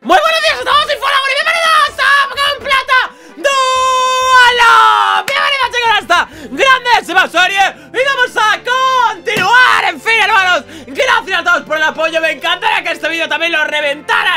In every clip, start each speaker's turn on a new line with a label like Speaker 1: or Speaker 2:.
Speaker 1: Muy buenos días a todos, soy Folagor y bienvenidos a Pokémon Plata Duelo. Bienvenidos chicos a esta grandísima serie y vamos a continuar. En fin, hermanos, gracias a todos por el apoyo. Me encantaría que este vídeo también lo reventara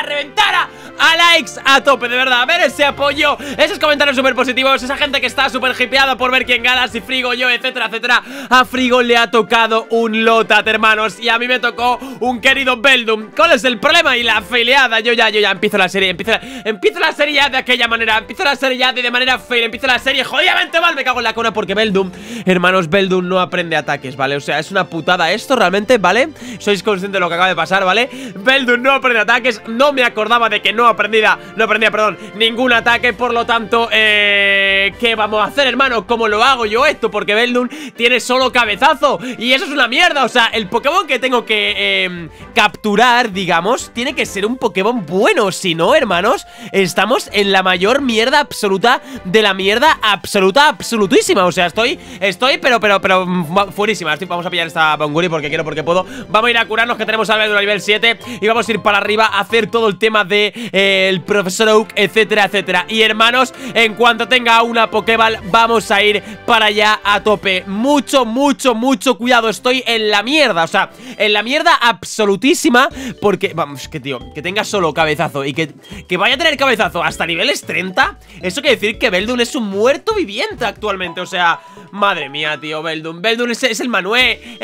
Speaker 1: a likes a tope, de verdad. A ver ese apoyo, esos comentarios súper positivos, esa gente que está súper hipeada por ver quién gana, si Frigo, yo, etcétera, etcétera. A Frigo le ha tocado un Lotat, hermanos, y a mí me tocó un querido Beldum. ¿Cuál es el problema? Y la afiliada, yo ya empiezo la serie, empiezo la serie ya de aquella manera, empiezo la serie ya de manera fail, empiezo la serie jodidamente mal, me cago en la cona porque Beldum, hermanos, Beldum no aprende ataques, ¿vale? O sea, es una putada esto realmente, ¿vale? Sois conscientes de lo que acaba de pasar, ¿vale? Beldum no aprende ataques, no me acordaba de que no aprendía, perdón, ningún ataque, por lo tanto, ¿qué vamos a hacer, hermano? ¿Cómo lo hago yo esto? Porque Beldum tiene solo cabezazo y eso es una mierda, o sea, el Pokémon que tengo que capturar, digamos, tiene que ser un Pokémon bueno, si no, hermanos, estamos en la mayor mierda absoluta de la mierda absolutísima, o sea, estoy, pero fuerísima. Vamos a pillar esta Bonguri porque quiero, porque puedo. Vamos a ir a curarnos, que tenemos al Beldum a nivel 7 y vamos a ir para arriba a hacer todo el tema de el Profesor Oak, etcétera, etcétera. Y hermanos, en cuanto tenga una Pokéball, vamos a ir para allá a tope. Mucho cuidado, estoy en la mierda, o sea, en la mierda absolutísima. Porque, vamos, que tío, que tenga solo cabezazo y que vaya a tener cabezazo hasta niveles 30. Eso quiere decir que Beldum es un muerto viviente actualmente, o sea, madre mía, tío, Beldum es el Manué,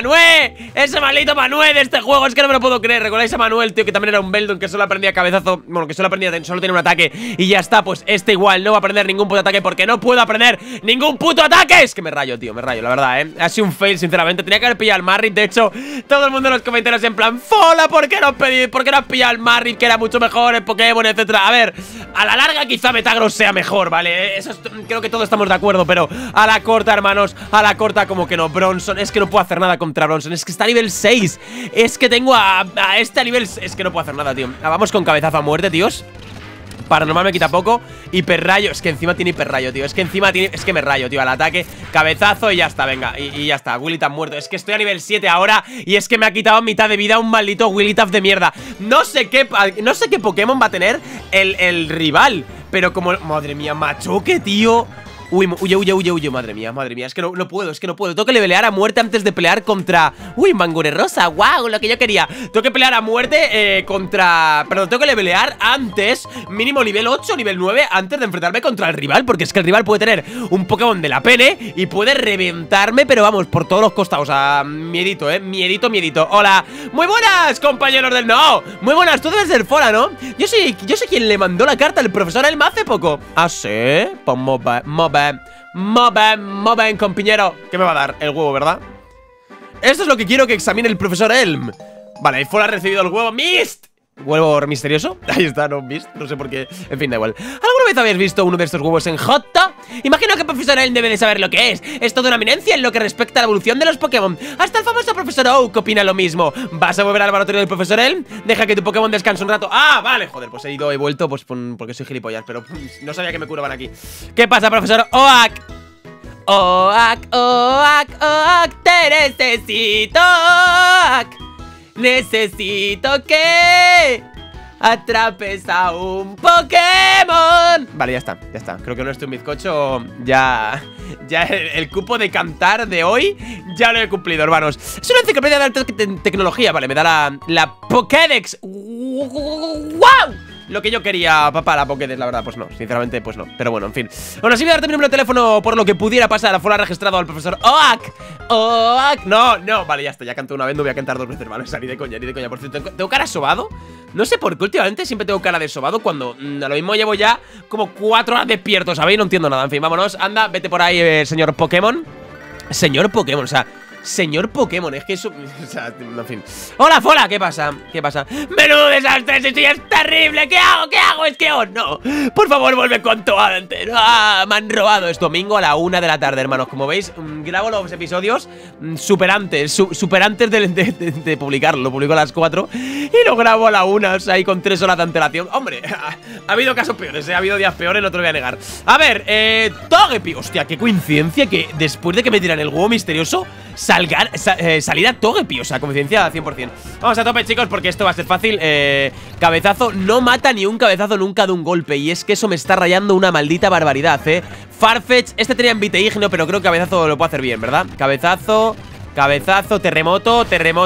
Speaker 1: ese maldito Manué de este juego, es que no me lo puedo creer. ¿Recordáis a Manuel, tío, que también era un Beldum que solo aprendía cabezazo? Bueno, que solo tiene un ataque y ya está. Pues este igual no va a aprender ningún puto ataque porque no puedo aprender ningún puto ataque. Es que me rayo, tío, la verdad, ha sido un fail, sinceramente. Tenía que haber pillado al Marrit. De hecho, todo el mundo en los comentarios en plan, Fola, ¿por qué no has pillado al Marrit, que era mucho mejor el Pokémon, etcétera? A ver, a la larga quizá Metagross sea mejor, ¿vale? Eso creo que todos estamos de acuerdo, pero a la corta, hermanos, a la corta como que no. Bronson, es que no puedo hacer nada contra Bronson, es que está a nivel 6. Es que tengo a este nivel, es que no puedo hacer nada, tío. Vamos con cabezazo a muerte, tíos. Paranormal me quita poco. Hiperrayo, es que encima tiene hiperrayo, tío. Es que me rayo, tío, al ataque. Cabezazo y ya está, venga, y ya está. Willath muerto, es que estoy a nivel 7 ahora. Y es que me ha quitado mitad de vida un maldito Willath de mierda. No sé qué Pokémon va a tener el rival, pero como, madre mía, machoque, tío. Huye, madre mía, es que no puedo, Tengo que levelear a muerte antes de pelear contra... Uy, Mangure Rosa, wow, lo que yo quería. Tengo que pelear a muerte Perdón, tengo que levelear antes, mínimo nivel 8, nivel 9, antes de enfrentarme contra el rival. Porque es que el rival puede tener un Pokémon de la pene y puede reventarme, pero vamos, por todos los costados. O sea, miedito, miedito. Hola, muy buenas, compañeros del... No, muy buenas, tú debes ser Fola, ¿no? Yo sé quien le mandó la carta al profesor Elm hace poco. ¿Ah, sí? Pues Moben, compañero. ¿Qué me va a dar? El huevo, ¿verdad? Esto es lo que quiero que examine el profesor Elm. Vale, Fola ha recibido el huevo. ¡Mist! ¿Huevo misterioso? Ahí está, no, Mist, no sé por qué. En fin, da igual. ¿Alguna vez habéis visto uno de estos huevos en Hotto? Imagino que el profesor Elm debe de saber lo que es. Es toda una eminencia en lo que respecta a la evolución de los Pokémon. Hasta el famoso profesor Oak opina lo mismo. ¿Vas a volver al laboratorio del profesor Elm? Deja que tu Pokémon descanse un rato. Ah, vale, joder, pues he vuelto pues porque soy gilipollas, pero no sabía que me curaban aquí. ¿Qué pasa, profesor Oak? Oak, te necesito, Oak. Necesito que atrapes a un Pokémon. Vale, ya está. Creo que no estoy un bizcocho. Ya el cupo de cantar de hoy ya lo he cumplido, hermanos. Es una enciclopedia de alta tecnología. Vale, me da la Pokédex. ¡Wow! Lo que yo quería, papá, la Pokédex, la verdad, pues no, sinceramente, pues no. Pero bueno, en fin. Bueno, sí voy a darte mi número de teléfono por lo que pudiera pasar. A Fola registrado al profesor Oak. No, vale, ya está, ya canto una vez, no voy a cantar 2 veces, ¿vale? O sea, ni de coña. Por cierto, ¿tengo cara sobado? No sé por qué últimamente siempre tengo cara de sobado cuando a lo mismo llevo ya como 4 horas despierto, ¿sabéis? No entiendo nada, en fin, vámonos, anda, vete por ahí, señor Pokémon. Señor Pokémon, o sea... Señor Pokémon, es que eso... O sea, en fin. Hola, Fola, ¿qué pasa? ¡Menudo desastre! ¡Esto ya es terrible! ¿Qué hago? Es que, oh, no. Por favor, vuelve cuanto antes. ¡Ah! Me han robado. Es domingo a la 1 de la tarde, hermanos. Como veis, grabo los episodios super antes de publicarlo. Lo publico a las 4 y lo grabo a la 1, o sea, ahí con 3 horas de antelación. Hombre, ha habido casos peores, ha habido días peores, no te lo voy a negar. A ver, Togepi. Hostia, qué coincidencia que después de que me tiran el huevo misterioso salida Togepi, o sea, coincidencia 100%. Vamos a tope, chicos, porque esto va a ser fácil. Cabezazo, no mata ni un cabezazo nunca de un golpe. Y es que eso me está rayando una maldita barbaridad, Farfetch, este tenía envite ígneo, pero creo que cabezazo lo puede hacer bien, ¿verdad? Cabezazo, terremoto.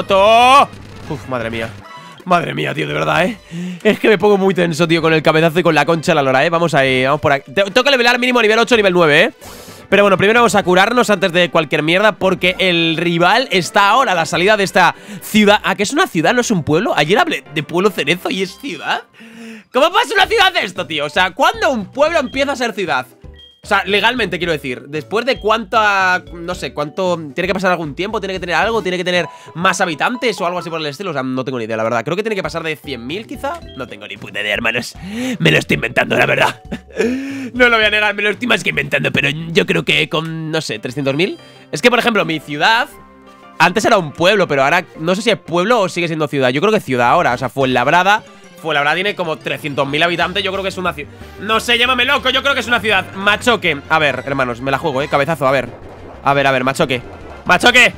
Speaker 1: Uf, madre mía. Madre mía, tío, de verdad, Es que me pongo muy tenso, tío, con el cabezazo y con la concha de la lora, Vamos ahí, vamos por aquí. Tengo que levelar mínimo nivel 8, nivel 9, Pero bueno, primero vamos a curarnos antes de cualquier mierda, porque el rival está ahora a la salida de esta ciudad. ¿Ah, que es una ciudad, no es un pueblo? Ayer hablé de pueblo cerezo y es ciudad. ¿Cómo pasa una ciudad de esto, tío? O sea, ¿cuándo un pueblo empieza a ser ciudad? O sea, legalmente quiero decir, después de cuánta, no sé, cuánto, tiene que pasar algún tiempo, tiene que tener algo, tiene que tener más habitantes o algo así por el estilo, o sea, no tengo ni idea, la verdad. Creo que tiene que pasar de 100.000 quizá, no tengo ni puta idea, hermanos, me lo estoy inventando, la verdad. No lo voy a negar, me lo estoy más que inventando, pero yo creo que con, no sé, 300.000. Es que, por ejemplo, mi ciudad antes era un pueblo, pero ahora no sé si es pueblo o sigue siendo ciudad. Yo creo que es ciudad ahora, o sea, Fuenlabrada tiene como 300.000 habitantes. Yo creo que es una ciudad. No sé, llámame loco, yo creo que es una ciudad. Machoque, a ver, hermanos, me la juego, cabezazo, a ver, machoque. Machete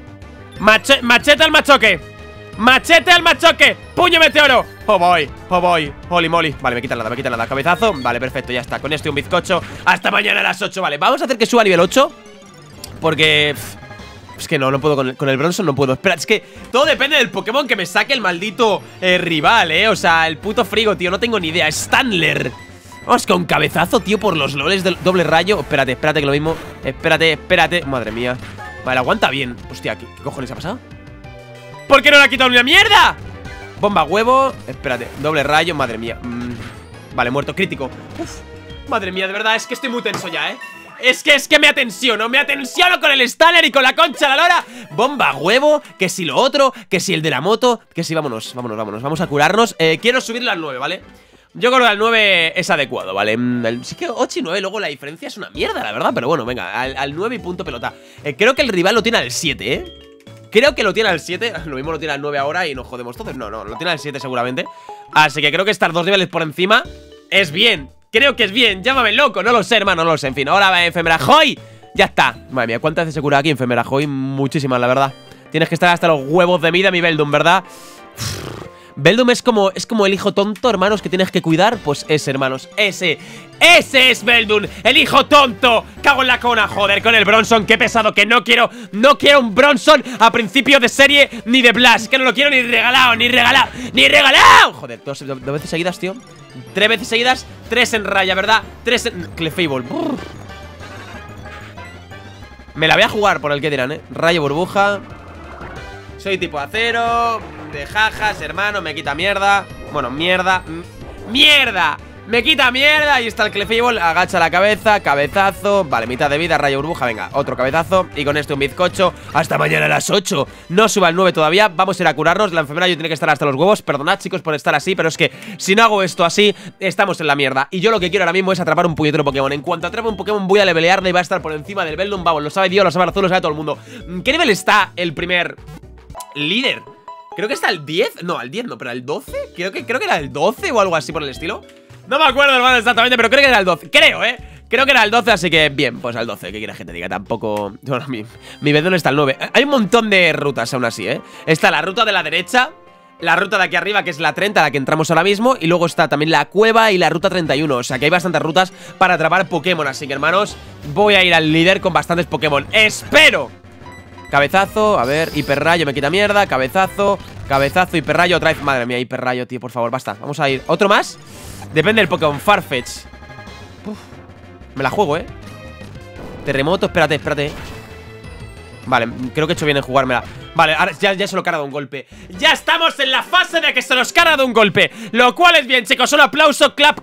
Speaker 1: al machoque. Machete al machoque. Puño meteoro. Oh boy, holy moly. Vale, me quitan nada, cabezazo. Vale, perfecto, ya está, con este un bizcocho. Hasta mañana a las 8, vale, vamos a hacer que suba a nivel 8. Porque es que no puedo con el Bronzong, no puedo. Espera, es que todo depende del Pokémon que me saque el maldito rival, O sea, el puto Frigo, tío, no tengo ni idea. Stanler. Vamos con cabezazo, tío, por los loles del doble rayo. Espérate, que lo mismo. Espérate. Madre mía. Vale, aguanta bien. Hostia, ¿qué cojones ha pasado? ¿Por qué no le ha quitado ni una mierda? Bomba huevo. Espérate, doble rayo, madre mía. Vale, muerto, crítico. Uf, madre mía, de verdad, es que estoy muy tenso ya, Es que me atenciono con el Stanler y con la concha de la lora. Bomba huevo, que si lo otro, que si el de la moto, que si vámonos, vamos a curarnos. Quiero subirlo al 9, ¿vale? Yo creo que al 9 es adecuado, ¿vale? Sí que 8 y 9, luego la diferencia es una mierda, la verdad. Pero bueno, venga, al 9 y punto pelota. Creo que el rival lo tiene al 7, Creo que lo tiene al 7, lo mismo lo tiene al 9 ahora y nos jodemos todos. No, lo tiene al 7 seguramente. Así que creo que estar 2 niveles por encima es bien. Creo que es bien, llámame loco, no lo sé, hermano, no lo sé. En fin, ahora va Efemerajoy. Ya está, madre mía, ¿cuántas veces se cura aquí Efemerajoy? Muchísimas, la verdad. Tienes que estar hasta los huevos de vida, mi Beldum, ¿verdad? Beldum es como el hijo tonto, hermanos, que tienes que cuidar. Pues ese, hermanos, ese es Beldum, el hijo tonto. Cago en la cona, joder, con el Bronzong. Qué pesado, que no quiero un Bronzong a principio de serie ni de Blast. Que no lo quiero ni regalado. Joder, dos veces seguidas, tío. 3 veces seguidas, 3 en raya, ¿verdad? 3 en Clefable. Me la voy a jugar por el que dirán, Rayo burbuja. Soy tipo acero. De jajas, hermano, me quita mierda. Bueno, mierda. Me quita mierda. Ahí está el Clefable, agacha la cabeza. Cabezazo, vale, mitad de vida, rayo burbuja. Venga, otro cabezazo, y con este un bizcocho. Hasta mañana a las 8, no suba al 9 todavía. Vamos a ir a curarnos, la enfermera yo tiene que estar hasta los huevos. Perdonad, chicos, por estar así, pero es que si no hago esto así, estamos en la mierda. Y yo lo que quiero ahora mismo es atrapar un puñetero Pokémon. En cuanto atrape un Pokémon voy a levelearle y va a estar por encima del Beldum. Vamos, lo sabe Dios, lo sabe Azul, lo sabe todo el mundo. ¿Qué nivel está el primer líder? Creo que está al 10, no, al 10 no, pero al 12. Creo que era el 12 o algo así por el estilo. No me acuerdo, hermano, exactamente, pero creo que era el 12. Creo que era el 12, así que bien, pues al 12. ¿Qué quieres que te diga? Tampoco... Bueno, mi Beldum está al 9. Hay un montón de rutas aún así, Está la ruta de la derecha, la ruta de aquí arriba, que es la 30, la que entramos ahora mismo, y luego está también la cueva y la ruta 31. O sea que hay bastantes rutas para atrapar Pokémon. Así que, hermanos, voy a ir al líder con bastantes Pokémon. ¡Espero! Cabezazo, a ver, hiperrayo, me quita mierda. Cabezazo, hiperrayo, otra vez. Madre mía, hiperrayo, tío, por favor, basta. Vamos a ir, ¿otro más? Depende del Pokémon, Farfetch. Uf, me la juego, Terremoto, espérate. Vale, creo que he hecho bien en jugármela. Vale, ahora ya se lo carga de un golpe. Ya estamos en la fase de que se nos carga de un golpe, lo cual es bien, chicos. Un aplauso, clap.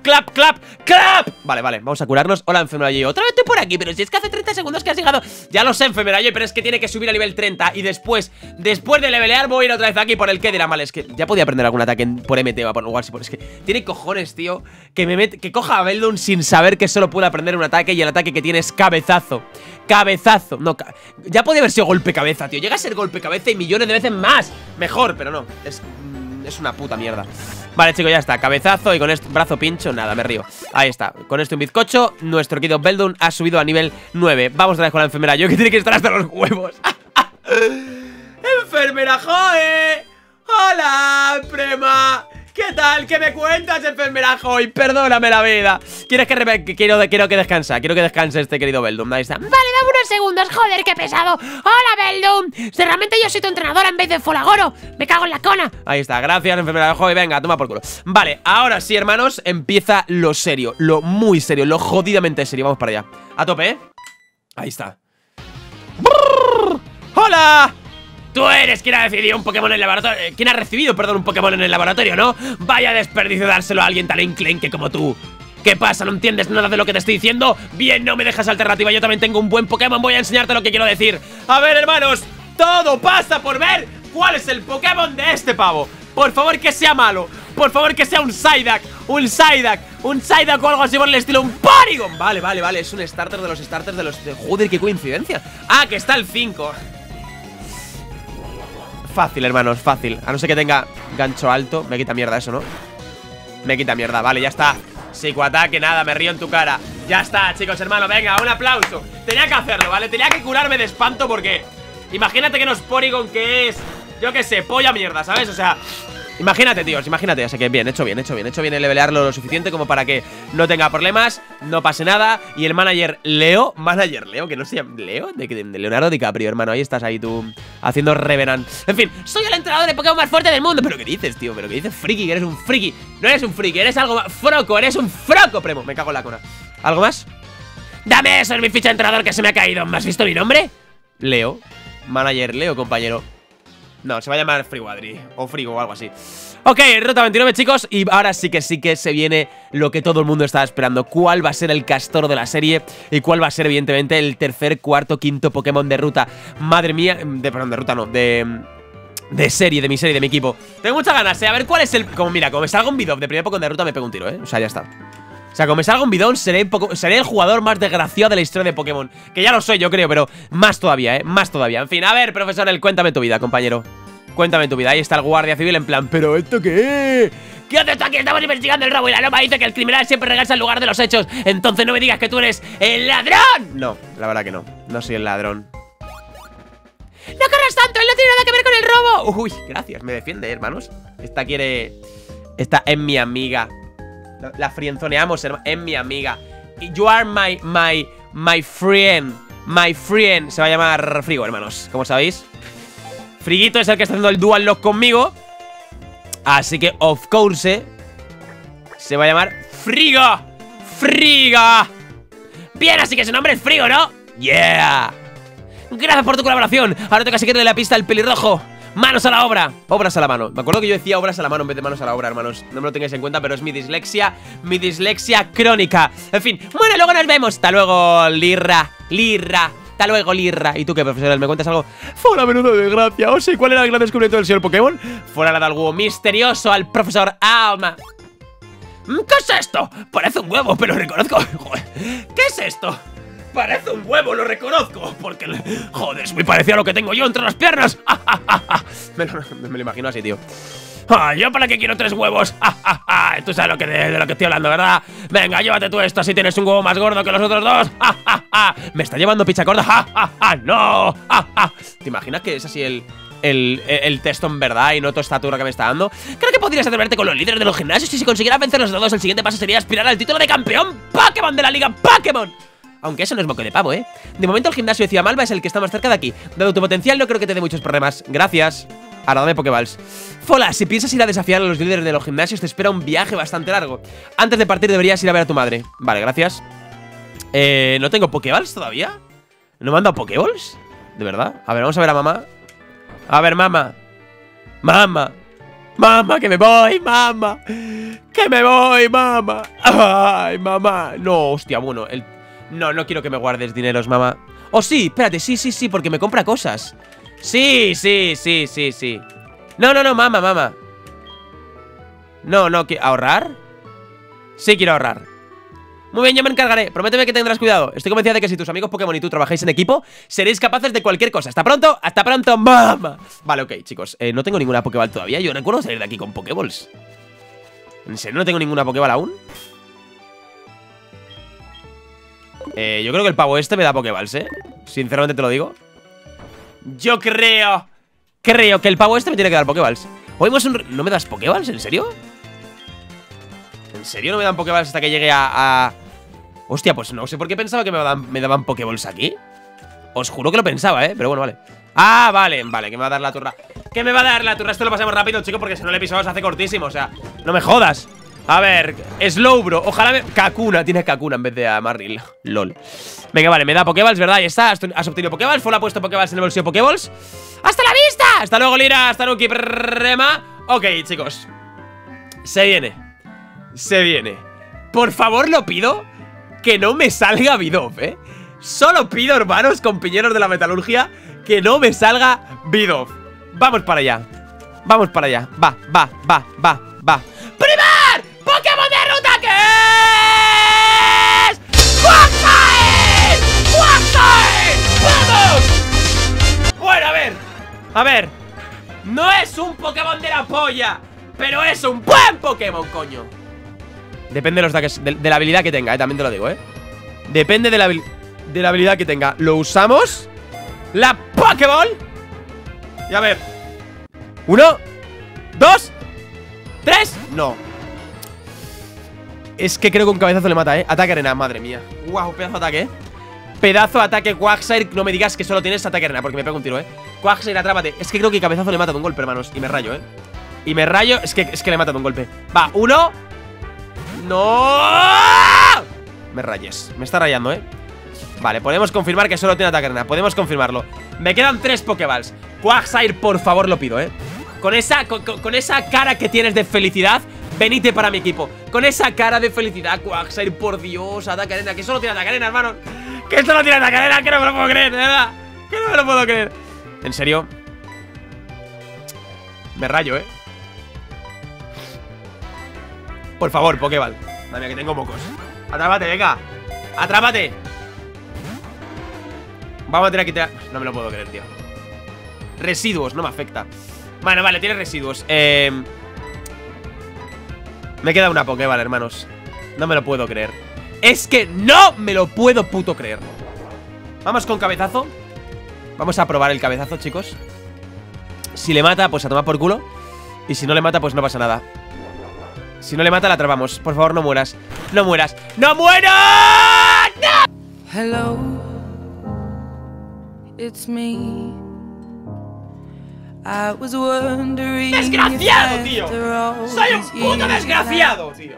Speaker 1: Vale, vamos a curarnos. Hola, enfermerayo. Otra vez estoy por aquí, pero si es que hace 30 segundos que has llegado. Ya lo sé, enfermerayo, pero es que tiene que subir a nivel 30. Y después de levelear voy a ir otra vez aquí por el que dirá mal. Es que ya podía aprender algún ataque por MT o por igual. Es que tiene cojones, tío, que coja a Beldum sin saber que solo puede aprender un ataque. Y el ataque que tiene es cabezazo. No, ya podía haber sido golpe cabeza, tío. Llega a ser golpe cabeza y millones de veces más mejor, pero no, es una puta mierda. Vale, chicos, ya está, cabezazo. Y con este brazo pincho, nada, me río. Ahí está, con esto un bizcocho. Nuestro querido Beldum ha subido a nivel 9. Vamos a ver con la enfermera, yo que tiene que estar hasta los huevos. ¡Enfermera Joy! ¡Hola, prima! ¿Qué tal? ¿Qué me cuentas, enfermera Joy? Perdóname la vida. Quiero que descanse este querido Beldum. Ahí está.
Speaker 2: Vale, dame unos segundos, joder, qué pesado. Hola, Beldum. Si realmente yo soy tu entrenadora en vez de Folagoro. Me cago en la cona.
Speaker 1: Ahí está, gracias, enfermera Joy. Venga, toma por culo. Vale, ahora sí, hermanos, empieza lo serio. Lo muy serio, lo jodidamente serio. Vamos para allá. A tope, ¿eh? Ahí está. ¡Brrr! ¡Hola! Tú eres quien ha decidido un Pokémon en el laboratorio. Quien ha recibido, perdón, un Pokémon en el laboratorio, ¿no? Vaya desperdicio dárselo a alguien tan enclenque como tú. ¿Qué pasa? ¿No entiendes nada de lo que te estoy diciendo? Bien, no me dejas alternativa. Yo también tengo un buen Pokémon. Voy a enseñarte lo que quiero decir. A ver, hermanos, todo pasa por ver cuál es el Pokémon de este pavo. Por favor, que sea malo. Por favor, que sea un Psyduck. Un Psyduck o algo así por el estilo. Un Porygon. Vale. Es un starter de los starters de los... Joder, qué coincidencia. Ah, que está el 5. Fácil, hermanos, fácil. A no ser que tenga gancho alto. Me quita mierda eso, ¿no? Me quita mierda, vale, ya está. Psicoataque, nada, me río en tu cara. Ya está, chicos, hermano, venga, un aplauso. Tenía que hacerlo, ¿vale? Tenía que curarme de espanto porque imagínate que no es Porygon, que es, yo qué sé, polla mierda, ¿sabes? O sea, imagínate, tíos, imagínate. Así que bien, hecho bien el levelearlo lo suficiente como para que no tenga problemas, no pase nada. Y el manager Leo, que no se llama Leo, de Leonardo DiCaprio, hermano. Ahí estás, ahí tú, haciendo Revenant. En fin, soy el entrenador de Pokémon más fuerte del mundo. ¿Pero qué dices, tío? ¿Pero qué dices, friki? Que eres un friki. No eres un friki, eres algo más. Froco, eres un froco, primo. Me cago en la cona. ¿Algo más? Dame eso, es mi ficha de entrenador que se me ha caído. ¿Me has visto mi nombre? Leo. Manager Leo, compañero. No, se va a llamar Friwadri o Frigo o algo así. Ok, ruta 29, chicos. Y ahora sí que se viene lo que todo el mundo estaba esperando. ¿Cuál va a ser el castor de la serie? Y cuál va a ser, evidentemente, el tercer, cuarto, quinto Pokémon de ruta. Madre mía, perdón, de ruta no, de serie, de mi equipo. Tengo muchas ganas, a ver cuál es el... Como mira, como me salga un bidón de primer Pokémon de ruta, me pego un tiro, O sea, ya está. O sea, como me salga un bidón, seré el jugador más desgraciado de la historia de Pokémon. Que ya lo soy, yo creo, pero más todavía, más todavía. En fin, a ver, profesor, cuéntame tu vida, compañero. Cuéntame tu vida. Ahí está el guardia civil en plan, ¿pero esto qué? ¿Qué haces tú aquí? Estamos investigando el robo y la norma dice que el criminal siempre regresa al lugar de los hechos. Entonces no me digas que tú eres el ladrón. No, la verdad que no. No soy el ladrón.
Speaker 2: No corras tanto, él no tiene nada que ver con el robo.
Speaker 1: Uy, gracias, me defiende, hermanos. Esta es mi amiga. La frienzoneamos, hermano. Es mi amiga. You are my friend. My friend. Se va a llamar Frigo, hermanos. ¿Cómo sabéis? Friguito es el que está haciendo el dual lock conmigo. Así que, of course, se va a llamar Frigo. ¡Friga! Bien, así que su nombre es Frigo, ¿no? ¡Yeah! Gracias por tu colaboración. Ahora toca seguirle la pista al pelirrojo. ¡Manos a la obra! Obras a la mano. Me acuerdo que yo decía obras a la mano en vez de manos a la obra, hermanos. No me lo tengáis en cuenta, pero es mi dislexia crónica. En fin, bueno, luego nos vemos. Hasta luego, Lirra. Hasta luego, Lirra. ¿Y tú qué, profesor? ¿Me cuentas algo? Fue una menuda desgracia. O sea, ¿cuál era el gran descubrimiento del señor Pokémon? Fuera de algo misterioso al profesor Alma. ¿Qué es esto? Parece un huevo, pero reconozco. Joder, ¿qué es esto? Parece un huevo, lo reconozco. Porque, joder, es muy parecido a lo que tengo yo entre las piernas. Me lo imagino así, tío. ¿Yo para qué quiero 3 huevos? Tú sabes de lo que estoy hablando, ¿verdad? Venga, llévate tú esto si tienes un huevo más gordo que los otros dos. ¿Me está llevando picha gorda? ¡No! ¿Te imaginas que es así el texto en verdad y no tu estatura que me está dando? Creo que podrías atreverte con los líderes de los gimnasios y si consiguieras vencerlos a todos, el siguiente paso sería aspirar al título de campeón Pokémon de la Liga Pokémon. Aunque eso no es moco de pavo, De momento el gimnasio de Ciudad Malva es el que está más cerca de aquí. Dado tu potencial, no creo que te dé muchos problemas. Gracias. Ahora dame Pokéballs. Fola, si piensas ir a desafiar a los líderes de los gimnasios, te espera un viaje bastante largo. Antes de partir deberías ir a ver a tu madre. Vale, gracias. ¿No tengo Pokéballs todavía? ¿No me han dado Pokéballs? ¿De verdad? A ver, vamos a ver a mamá. A ver, mamá. Mamá, que me voy, mamá. Que me voy, mamá. Ay, mamá. No, hostia, bueno, No quiero que me guardes dineros, mamá. Oh, sí, espérate, sí, porque me compra cosas. Sí. No, mamá. No, ¿ahorrar? Sí, quiero ahorrar. Muy bien, yo me encargaré. Prométeme que tendrás cuidado. Estoy convencida de que si tus amigos Pokémon y tú trabajáis en equipo, seréis capaces de cualquier cosa. Hasta pronto, mamá. Vale, ok, chicos, no tengo ninguna Pokéball todavía. Yo recuerdo salir de aquí con Pokéballs. ¿En serio no tengo ninguna Pokéball aún? Yo creo que el pavo este me da Pokéballs, sinceramente te lo digo. Yo creo que el pavo este me tiene que dar Pokéballs. Oímos un... ¿No me das Pokéballs? ¿En serio? ¿En serio no me dan Pokéballs hasta que llegue a... Hostia, pues no sé por qué pensaba que me daban Pokéballs aquí. Os juro que lo pensaba, pero bueno, vale. Ah, vale, que me va a dar la turra. Que me va a dar la turra, esto lo pasamos rápido, chicos, porque si no el episodio se hace cortísimo, o sea, no me jodas. A ver, Slowbro, ojalá me... Kakuna, tienes Kakuna en vez de a Marril. LOL. Venga, vale, me da Pokéballs, ¿verdad? Ahí está, has obtenido Pokéballs. Fue la puesto Pokéballs en el bolsillo Pokéballs. ¡Hasta la vista! Hasta luego, Lira, hasta luego, Kiprema. Ok, chicos, se viene. Por favor, lo pido que no me salga Bidoof, Solo pido, hermanos, compañeros de la metalurgia, que no me salga Bidoof. Vamos para allá. Va. ¡Primer Pokémon de ruta que es! ¡Quagsire! ¡Vamos! Bueno, a ver. No es un Pokémon de la polla, pero es un buen Pokémon, coño. Depende de los ataques, de la habilidad que tenga, también te lo digo, Depende de la habilidad que tenga. Lo usamos. La Pokéball. Y a ver. 1, 2, 3. No. Es que creo que un cabezazo le mata, Ataque arena, madre mía. Guau, pedazo de ataque, Pedazo de ataque, Quagsire. No me digas que solo tienes ataque arena, porque me pego un tiro, Quagsire, atrápate. Es que creo que cabezazo le mata de un golpe, hermanos. Y me rayo, Y me rayo, es que le mata de un golpe. Va, 1. ¡No! Me rayes, me está rayando, Vale, podemos confirmar que solo tiene ataque arena. Podemos confirmarlo. Me quedan 3 Pokéballs. Quagsire, por favor, lo pido, Con esa cara que tienes de felicidad, venite para mi equipo. Con esa cara de felicidad, Quagsire, por Dios, ataque arena. Que solo tiene ataque arena, hermano. Que solo tiene ataque arena, que no me lo puedo creer, de verdad. Que no me lo puedo creer. ¿En serio? Me rayo, Por favor, Pokéball. Madre mía, que tengo mocos. Atrápate, venga. Atrápate. Vamos a tener que tirar. No me lo puedo creer, tío. Residuos, no me afecta. Bueno, vale, tiene residuos. Me queda una Pokéball, hermanos. No me lo puedo creer. Es que no me lo puedo puto creer. Vamos con cabezazo. Vamos a probar el cabezazo, chicos. Si le mata, pues a tomar por culo. Y si no le mata, pues no pasa nada. Si no le mata, la atrapamos. Por favor, no mueras. No mueras. ¡No mueras! ¡No!
Speaker 3: Hello, it's me. I was wondering.
Speaker 1: ¡Desgraciado, tío! ¡Soy un puto desgraciado, tío!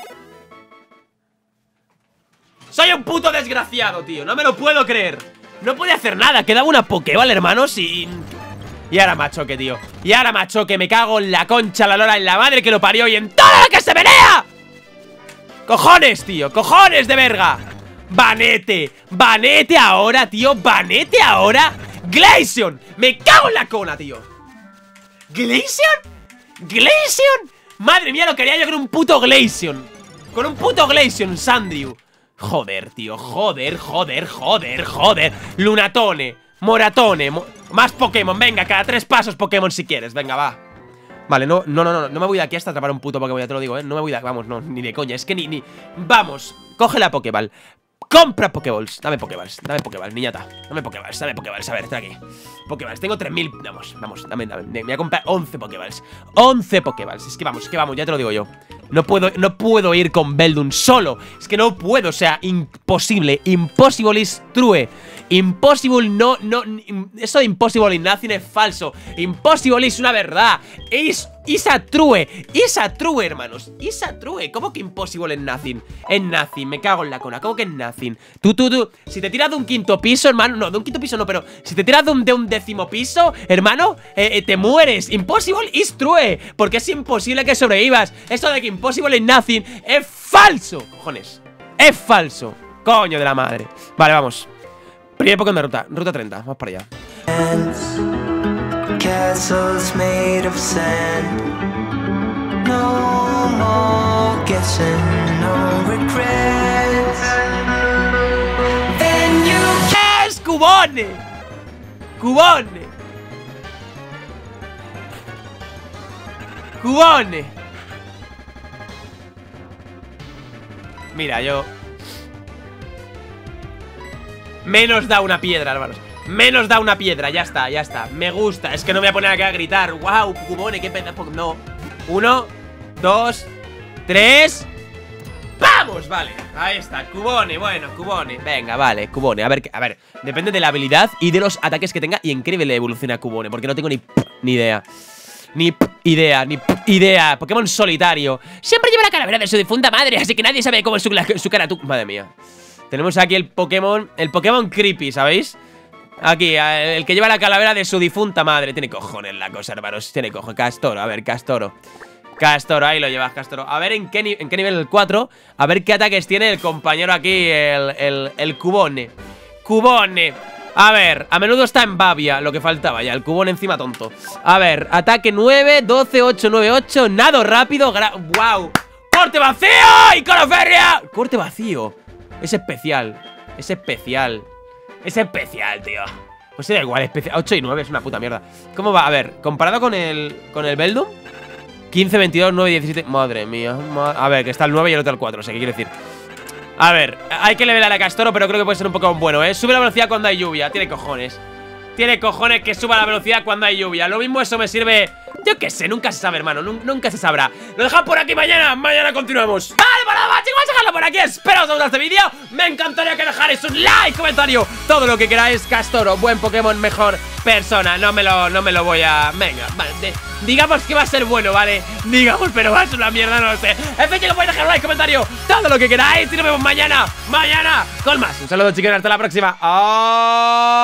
Speaker 1: ¡Soy un puto desgraciado, tío! ¡No me lo puedo creer! No podía hacer nada. Quedaba una Pokéball, hermanos, y ahora machoque, tío. Y ahora machoque. Me cago en la concha, la lora, en la madre que lo parió y en todo lo que se menea. ¡Cojones, tío! ¡Cojones de verga! ¡Banete! ¡Banete ahora, tío! ¡Banete ahora! ¡Glaceon! ¡Me cago en la cona, tío! ¿Glaceon? ¿Glaceon? Madre mía, lo quería yo con un puto Glaceon. Con un puto Glaceon, Sandrew. Joder, tío, joder. Lunatone, Moratone, más Pokémon, venga, cada 3 pasos Pokémon si quieres, venga, va. Vale, no me voy de aquí hasta atrapar un puto Pokémon, ya te lo digo, no me voy de aquí, vamos, no, ni de coña, es que ni, vamos, coge la Pokéball. Compra Pokéballs, dame Pokéballs, niñata. Dame Pokéballs, a ver, trae aquí. Pokéballs, tengo 3000, vamos, dame. Me voy a comprar 11 Pokéballs. 11 Pokéballs, es que vamos, ya te lo digo yo. No puedo ir con Beldum solo. Es que no puedo, o sea, imposible. Impossible is true. Impossible eso de impossible in nothing es falso. Impossible is una verdad. Is a true, hermanos. Is a true. ¿Cómo que impossible en nothing? En nothing, me cago en la cona. ¿Cómo que en nothing? Tú. Si te tiras de un 5.º piso, hermano. No, de un 5.º piso no, pero si te tiras de un 10.º piso, hermano, te mueres. Impossible is true. Porque es imposible que sobrevivas. Eso de que impossible in nothing es falso. Cojones. Es falso. Coño de la madre. Vale, vamos. Primer Pokémon de ruta 30, vamos para allá.
Speaker 4: Castles made of sand. No more guessing, no regrets. Then you
Speaker 1: ¡Es Cubone! Mira, yo... Menos da una piedra, hermanos. Menos da una piedra, ya está, ya está. Me gusta, es que no me voy a poner acá a gritar. Wow, Cubone, qué pedazo. No. 1, 2, 3. ¡Vamos! Vale, ahí está, Cubone, bueno, Cubone. Venga, vale, Cubone, a ver, depende de la habilidad y de los ataques que tenga. Y en qué nivel evoluciona Cubone, porque no tengo ni idea. Ni idea. Pokémon solitario. Siempre lleva la calavera de su difunta madre, así que nadie sabe cómo es su cara. Madre mía. Tenemos aquí el Pokémon Creepy, ¿sabéis? Aquí, el que lleva la calavera de su difunta madre. Tiene cojones la cosa, hermanos. Tiene cojones. Castoro, a ver, Castoro, ahí lo llevas, Castoro. A ver en qué nivel el 4. A ver qué ataques tiene el compañero aquí, el Cubone. A ver, a menudo está en Babia, lo que faltaba ya, el Cubone encima tonto. A ver, ataque 9, 12, 8, 9, 8. Nado rápido, wow. ¡Corte vacío! ¡Y Coloferria! ¡Corte vacío! Es especial, tío. Pues da igual, especial. 8 y 9 es una puta mierda. ¿Cómo va? A ver, comparado con el Beldum, 15, 22, 9, 17. Madre mía. A ver, que está el 9 y el otro el 4. O sea, ¿qué quiere decir? A ver, hay que levelar a Castoro, pero creo que puede ser un poco bueno, ¿eh? Sube la velocidad cuando hay lluvia. Tiene cojones que suba la velocidad cuando hay lluvia. Lo mismo eso me sirve. Yo qué sé, nunca se sabe, hermano. Nunca se sabrá. Lo dejamos por aquí mañana. Mañana continuamos. Vale, pues nada más, chicos, vamos a dejarlo por aquí. Espero os haya gustado este vídeo. Me encantaría que dejarais un like, comentario, todo lo que queráis. Castoro, buen Pokémon, mejor persona. No me lo voy a... Venga, vale, digamos que va a ser bueno, ¿vale? Digamos, pero va a ser una mierda, no lo sé. En fin, chicos, podéis dejar un like, comentario, todo lo que queráis. Y nos vemos mañana con más. Un saludo, chicos, hasta la próxima.